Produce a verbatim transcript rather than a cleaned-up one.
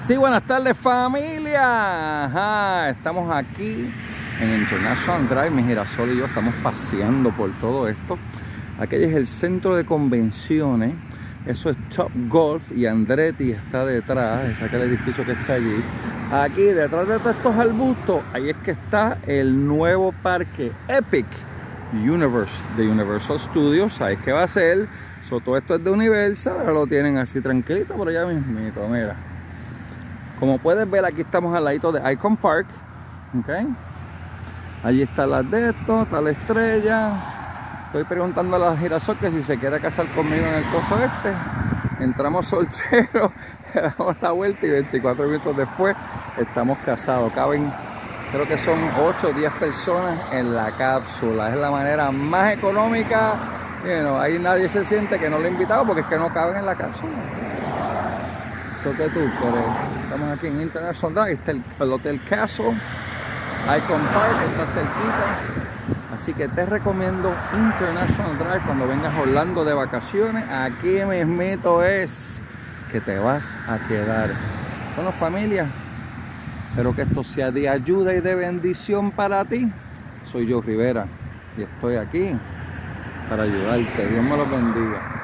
Sí, buenas tardes familia. Ajá, estamos aquí en International Drive. Mi girasol y yo estamos paseando por todo esto. Aquel es el centro de convenciones. Eso es Top Golf y Andretti está detrás. Es aquel edificio que está allí. Aquí detrás de todos estos arbustos, ahí es que está el nuevo parque Epic Universe de Universal Studios. ¿Sabes qué va a ser? So, todo esto es de Universal. Ahora lo tienen así tranquilito, pero ya mismito, mira. Como puedes ver, aquí estamos al ladito de Icon Park. ¿Okay? Allí está la de esto, está la estrella. Estoy preguntando a la girasol que si se quiere casar conmigo en el coso este. Entramos solteros, damos la vuelta y veinticuatro minutos después estamos casados. Caben, creo que son ocho o diez personas en la cápsula. Es la manera más económica. You know, ahí nadie se siente que no lo he invitado porque es que no caben en la cápsula. ¿Eso qué tú quieres? Estamos aquí en International Drive. Está el, el Hotel Castle. Icon Park está cerquita. Así que te recomiendo International Drive cuando vengas a Orlando de vacaciones. Aquí mismito es que te vas a quedar. Bueno, familia, espero que esto sea de ayuda y de bendición para ti. Soy Joe Rivera y estoy aquí para ayudarte. Dios me los bendiga.